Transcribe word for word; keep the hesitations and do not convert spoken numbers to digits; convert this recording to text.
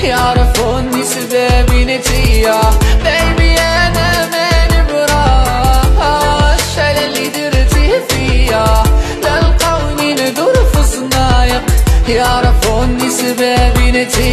يعرفوني سبابي نتيا بيبي انا ماني براش على اللي درتي فيا تلقوني ندور في صنايق يعرفوني سبابي نتيا